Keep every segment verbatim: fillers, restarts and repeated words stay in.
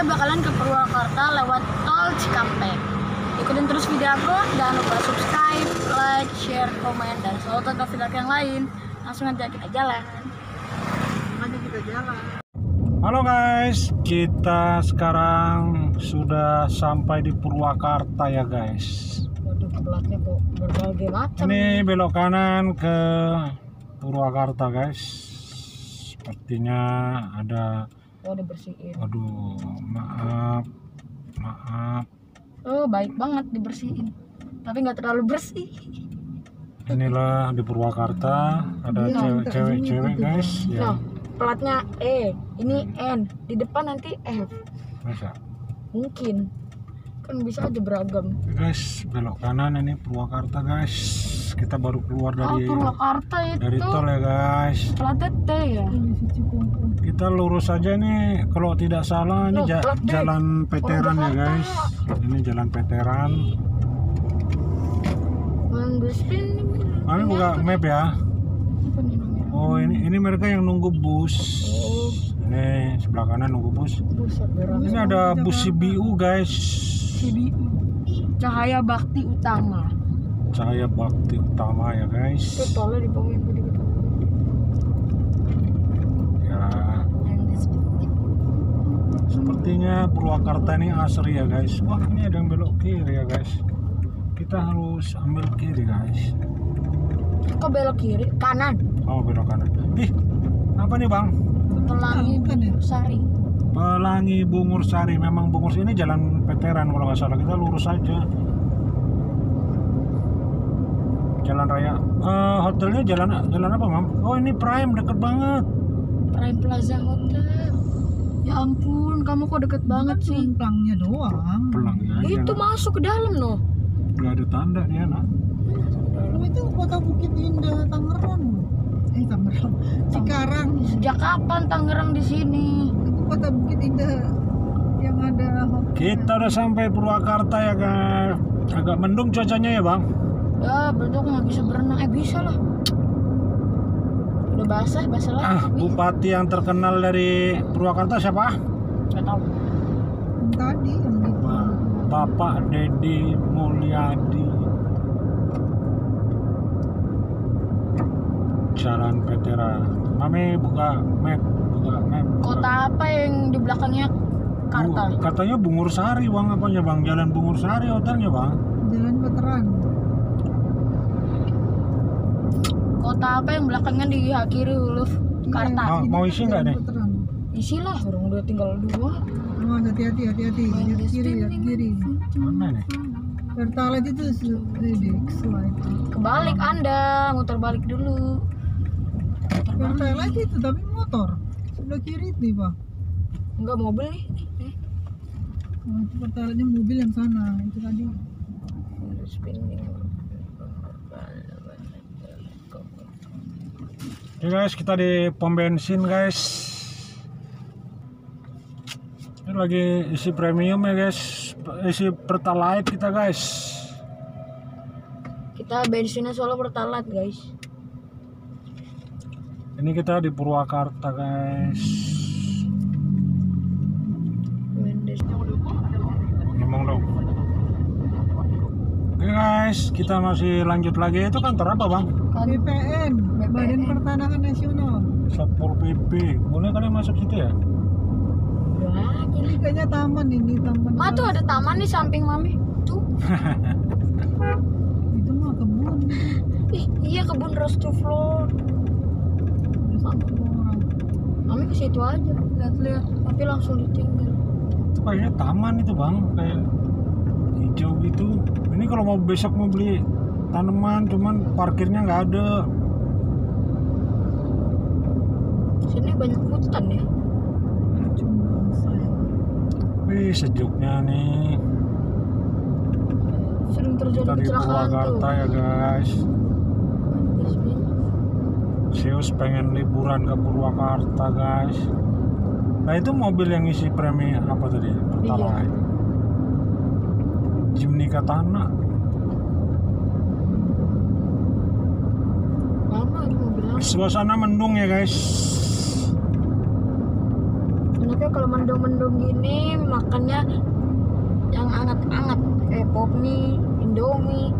kita bakalan ke Purwakarta lewat tol Cikampek. Ikutin terus video aku, jangan lupa subscribe, like, share, komen, dan selalu tonton video yang lain. Langsung aja kita jalan. Mari kita jalan. Halo guys, kita sekarang sudah sampai di Purwakarta ya guys. Waduh, pelatnya kok berbagai macam. Ini belok kanan ke Purwakarta guys. Sepertinya ada. Oh, dibersihin. Aduh, maaf, maaf. Oh, baik banget dibersihin. Tapi nggak terlalu bersih. Inilah di Purwakarta ada cewek-cewek guys. Ya. Nah, platnya E, ini N, di depan nanti F. Masa? Mungkin. Kan bisa aja beragam. Guys, belok kanan ini Purwakarta guys. Kita baru keluar dari Oh, Purwakarta itu. dari tol ya guys. Platnya T ya. Kita lurus aja nih, kalau tidak salah ini Loh, ja plat D. jalan veteran ya Jakarta. guys. Ini jalan veteran. Kami buka map ya. Oh, ini ini mereka yang nunggu bus. Oh. Ini sebelah kanan nunggu bus. Buset, berani. Ini ada bus C B U guys. C B U. Cahaya Bakti Utama. Cahaya Bakti Utama ya guys. Itu tolnya di bawah yang tadi kita. Ya. Sepertinya Purwakarta ini asri ya guys. Wah, ini ada yang belok kiri ya guys. Kita harus ambil kiri guys. Kok belok kiri? Kanan. Oh, belok kanan. Ih, apa nih bang? Pelangi Sari. Pelangi Bungur Sari. Memang Bungur Sari ini jalan veteran kalau nggak salah. Kita lurus aja. Jalan raya. Uh, hotelnya jalan jalan apa mam? Oh, ini Prime, deket banget. Prime Plaza Hotel. Ya ampun, kamu kok deket banget sih. Pelangnya doang. Pelangnya aja. Itu Nak. masuk ke dalam loh. Gak ada tanda nih anak. Oh, itu kota Bukit Indah, Tangerang. Eh, Tangerang. Cikarang. Sejak kapan Tangerang di sini? Itu kota Bukit Indah yang ada hotel. Kita udah sampai Purwakarta ya guys. Agak mendung cuacanya ya bang. Ya, berarti aku nggak bisa berenang. Eh, bisa lah. Udah basah, basah lah. Ah, bupati yang terkenal dari Purwakarta siapa? Gak tahu. Yang tadi yang di Bapak Deddy Mulyadi. Jalan veteran. Mami buka map, buka map. Kota apa yang di belakangnya Karta? Bu, katanya Bungur Sari bang, apanya bang? Jalan Bungur Sari hotelnya bang. Jalan Veteran. Kota apa yang belakangnya di kiri huruf Karta? Mau, mau isi nggak nih? Veteran. Isilah, orang udah tinggal dua. Oh, hati-hati, hati-hati. Di kiri ya, kiri. Mana nih? Pertalite itu ini slide. Kebalik Anda, muter balik dulu. Muter balik. Pertalite itu tapi motor. Sebelah kiri itu, Pak. Enggak, mobil nih. Eh, Oh, itu Pertalite mobil yang sana. Itu tadi. Oke guys, kita di pom bensin guys. Ini lagi isi premium ya guys, isi Pertalite kita guys. Kita bensinnya solo Pertalite guys. Ini kita di Purwakarta guys. Ngomong dong. Oke guys, kita masih lanjut lagi. Itu kantor apa bang? B P N, Badan Pertanahan Nasional. Satpol P P. Boleh kalian masuk situ ya? Wah, Ini kayaknya taman ini, taman. Ma tuh ada taman di samping mami. Tuh. Itu mah kebun. Ih, iya kebun Rostoflor. Mami ke situ aja, lihat-lihat, tapi langsung ditinggal. Itu kayaknya taman itu bang, kayak hijau gitu. Ini kalau mau besok mau beli tanaman, cuman parkirnya nggak ada. Sini banyak hutan ya. Wih, sejuknya nih. Sering terjadi Kita di kecelakaan tuh. Purwakarta ya guys. Sius pengen liburan ke Purwakarta guys. Nah itu mobil yang isi premi apa tadi? Pertalite. Iya. Jimny Katana. Lama itu mobil lama. Suasana mendung ya guys. Enak enaknya kalau mendung-mendung gini makannya yang anget-anget kayak pop mie, Indomie.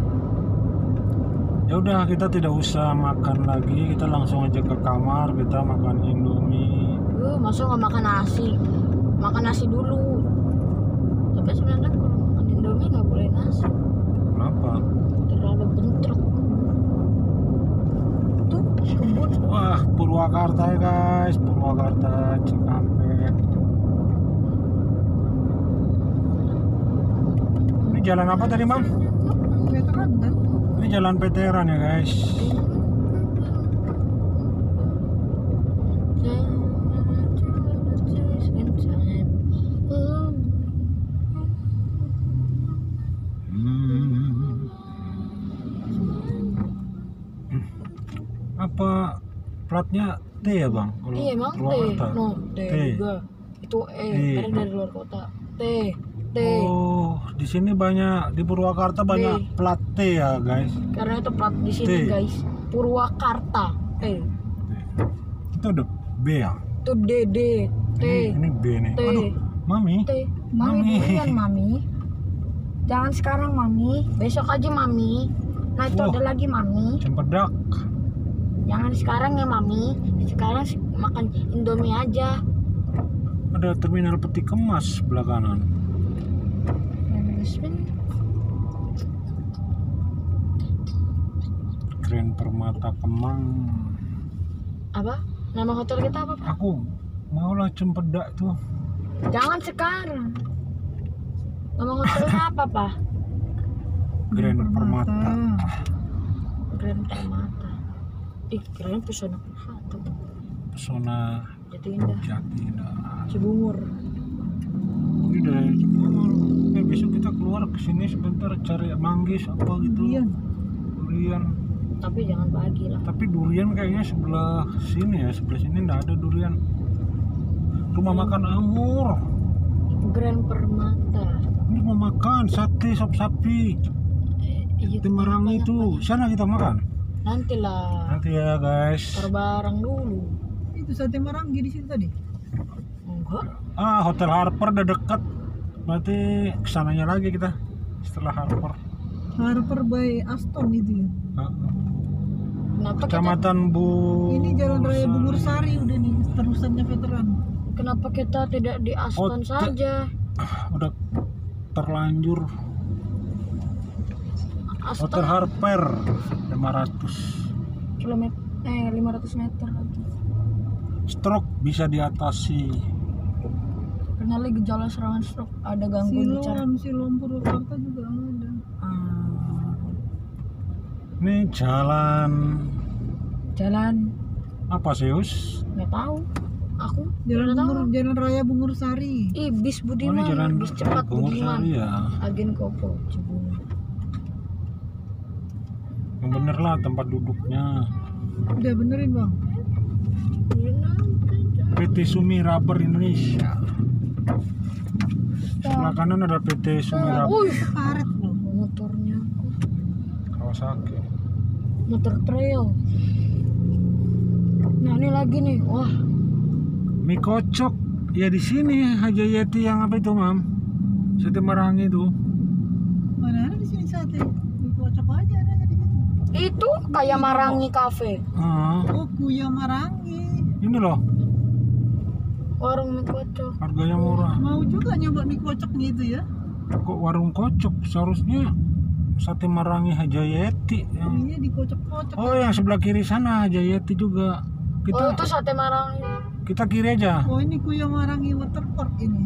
Ya udah, kita tidak usah makan lagi, kita langsung aja ke kamar, kita makan Indomie. Uh, masa nggak makan nasi? Makan nasi dulu. Tapi sebenarnya kalau makan Indomie nggak boleh nasi. Kenapa? Terlalu bentrok. Tuh kebun. Wah, Purwakarta ya guys, Purwakarta Cikampek. Ini jalan apa tadi, Mam? Veteran kan? Ini jalan veteran ya guys. Hmm. Apa platnya T ya bang? Kalau Iya emang T, Purwakarta? no T, T. juga. Itu E, T. karena dari luar kota. T, T. Oh, di sini banyak, di Purwakarta banyak plat T ya guys. Karena itu plat di sini T. guys. Purwakarta. T. Itu ada B ya? Itu D, D, T. Ini, ini B nih. T. Aduh, Mami. T. Mami Mami. duluan Mami. Jangan sekarang Mami, besok aja Mami. Nah itu Wah. ada lagi Mami. Cempedak. Jangan sekarang ya Mami. Sekarang sih makan Indomie aja. Ada terminal peti kemas sebelah kanan. Grand Permata Kemang. Apa? Nama hotel kita apa? Pak? Aku maulah Cempedak tuh. Jangan sekarang. Nama hotelnya apa Pak? Grand Permata. Grand Permata. Ih, keren pesona Permata. Pesona Jati Indah. Jati Indah. Cibungur. Ini dari Cibungur. Eh, besok kita keluar ke sini sebentar cari manggis apa gitu. Durian. Durian. Tapi jangan pagi lah. Tapi durian kayaknya sebelah sini ya, sebelah sini nggak ada durian. Rumah makan Anggur. Grand Permata. Ini mau makan sate sop sapi. Iya, Di Marangi itu. Sana kita makan. Nanti lah. Nanti ya guys. Barang dulu. Itu sate Marangi di situ tadi. Enggak. Ah, Hotel Harper udah dekat. Berarti kesananya lagi kita setelah Harper. Harper by Aston itu ya. Ah, Kenapa kita, Kecamatan Bu. Ini Jalan Raya Bungur Sari udah nih terusannya veteran. kenapa kita tidak di Aston Hotel- saja? Udah terlanjur. Aston Hotel Harper lima ratus. kilometer eh lima ratus meter lagi. Stroke bisa diatasi. Kenali gejala serangan stroke, ada gangguan bicara. Siloam, Siloam Purwakarta juga ada. Ah, Ini jalan jalan apa sih, Us? nggak tahu. Aku Jalan nggak tahu. Bungur, Jalan Raya Bungur Sari. Ih, bis Oh, ini Budiman, jalan bis cepat Bungur Budiman. Sari ya. Agen Kopo, Cibungur. Yang bener lah tempat duduknya. Udah benerin bang. P T Sumi Rubber Indonesia. Sebelah kanan ada P T Sumi Rubber Wih, Karet loh. motornya Kawasaki. motor trail. Nah ini lagi nih, wah Mie kocok ya di sini Haja Yeti yang apa itu, Mam? Sate Marangi itu. Mana ada di sini sate? Di kocok aja adanya di situ. itu kayak Marangi Cafe, Ah, Oh, Kuya Marangi. ini loh warung mie kocok. harganya murah. Mau juga nyoba mie kocok gitu ya? Kok warung kocok? Seharusnya Sate Marangi Haja Yeti yang... Iya dikocok-kocok. Oh, yang sebelah kiri sana Haja Yeti juga. Oh Kita itu sate Marangi. kita kiri aja. Oh ini Kuya Marangi Waterpark ini.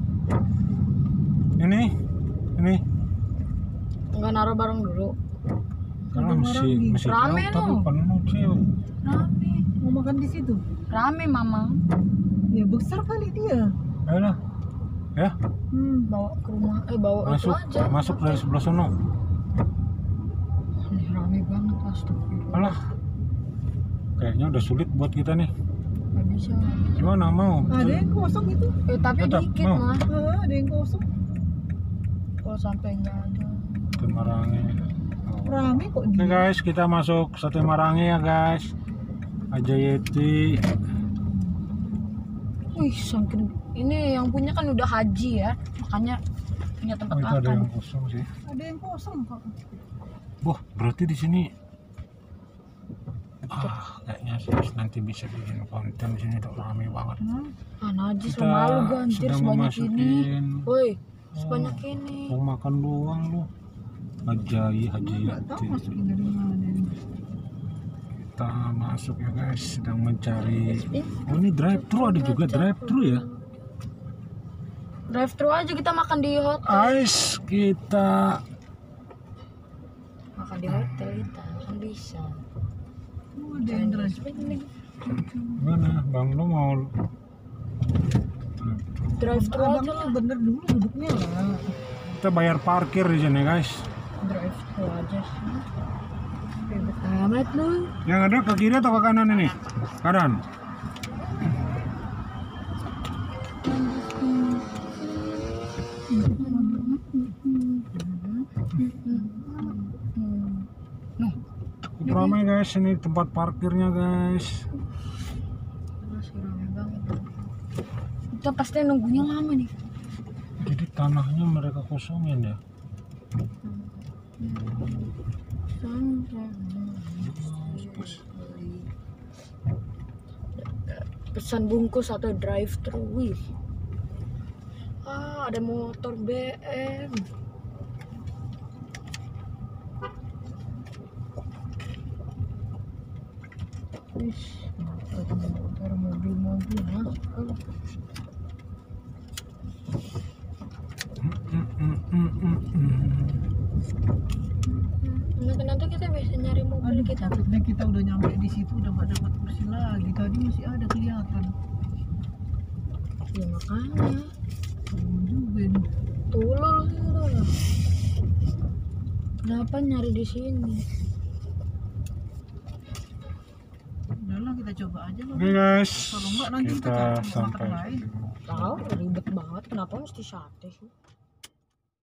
Ini ini Enggak naruh barang dulu. karena Sate masih Marangi. masih Rame jauh, tapi loh. penuh Cil. Rame. Mau makan di situ? Rame Mamang. Ya besar kali dia. Ayolah. Ya, Hmm. Bawa ke rumah, eh bawa masuk itu aja. masuk dari sebelah sono. Ini rame banget astagfirullah. Alah. Kayaknya udah sulit buat kita nih. Gak bisa. Gimana mau? Ada yang kosong itu. Eh tapi Tetap, dikit mau. mah. Ah, ada yang kosong. Kalau sampai nggak ada. Sate Marangi. Oh. Rame kok Oke dia. guys, kita masuk Sate Marangi ya guys. Haja Yeti. Wih, saking ini yang punya kan udah haji ya, makanya punya tempat Oh, itu ada makan. yang kosong sih. Ada yang kosong kok. Wah, berarti di sini ah kayaknya sih nanti bisa bikin konten di sini tuh rame banget. Hmm. Ah, najis Kita malu gue anjir sedang sebanyak ini. memasukin Woi, Oh. sebanyak ini. mau makan doang lu. Hajai Haji Nggak tahu Yati. masukin dari mana ini. Kita masuk ya guys, sedang mencari. Oh ini drive thru, ada juga drive thru ya. Drive thru aja kita makan di hotel. Guys, kita Makan di hotel kita kan bisa. Oh, ada yang drive. mana Bang, lu mau Drive thru aja Abangnya lah. bener dulu duduknya lah. kita bayar parkir di sini guys. Drive thru aja sih. Ribet amat lu. Yang ada ke kiri atau ke kanan ini? Kanan. Noh, Cukup ramai guys, ini tempat parkirnya guys. masih rame banget. Kita pasti nunggunya lama nih. Jadi tanahnya mereka kosongin ya. Pesan bungkus atau drive thru. Wih. Ah, ada motor B M. Wih, ada motor mobil-mobil masuk. Mm, mm, mm, mm, mm. Nanti nanti kita bisa nyari mobil Aduh, kita. takutnya kita udah nyampe di situ udah gak dapat kursi lagi. Tadi masih ada kelihatan. Ya makanya. Oh, juga ini. Tulul tulul. Kenapa nyari di sini? Udahlah kita coba aja lah. Oke guys, Kalau enggak nanti kita kita cari makan sampai lain. Tahu ribet banget. Kenapa mesti sate sih?